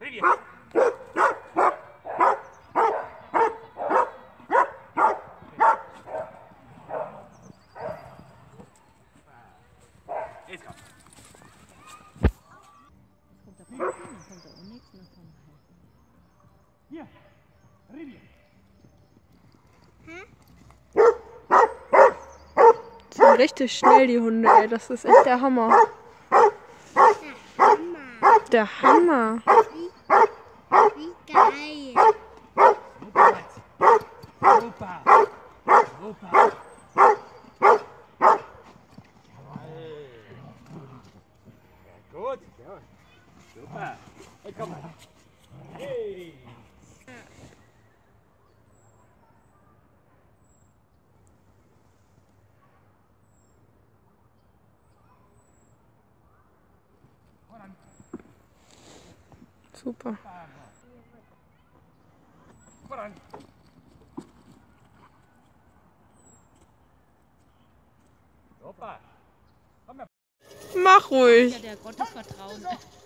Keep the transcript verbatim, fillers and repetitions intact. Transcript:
Revia. Jetzt komm. Kommt da vorne, dann kommt da auch nichts mehr vom Halten. Hier, Revia. Die sind richtig schnell, die Hunde, ey. Das ist echt der Hammer. Der Hammer. Wie geil. Super. Super. Gut. Ja. Super. Hey, komm mal. Hey. Super. Voran. Super. Komm her. Mach ruhig. Ja, der Gottesvertrauen.